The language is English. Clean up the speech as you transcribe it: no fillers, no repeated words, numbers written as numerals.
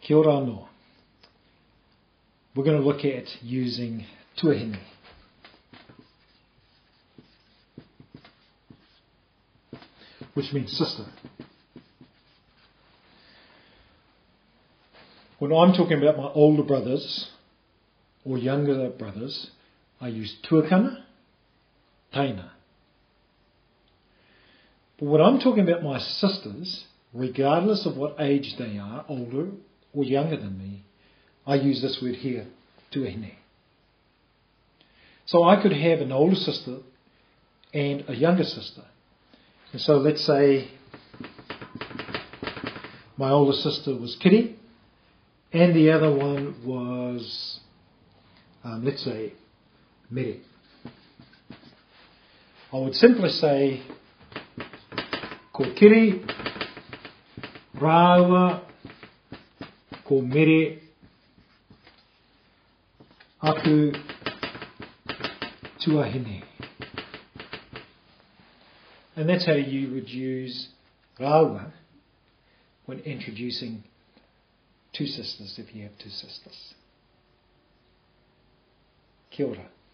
Kia ora anō. We're going to look at using tuahine. Which means sister. When I'm talking about my older brothers or younger brothers, I use tuakana, taina. But when I'm talking about my sisters, regardless of what age they are, older or younger than me, I use this word here, tuahine. So I could have an older sister and a younger sister. And so let's say my older sister was Kitty and the other one was, let's say, Mere. I would simply say, ko Kitty, rāua, ko Mere, aku tuahine. And that's how you would use rāua when introducing two sisters, if you have two sisters. Kia ora.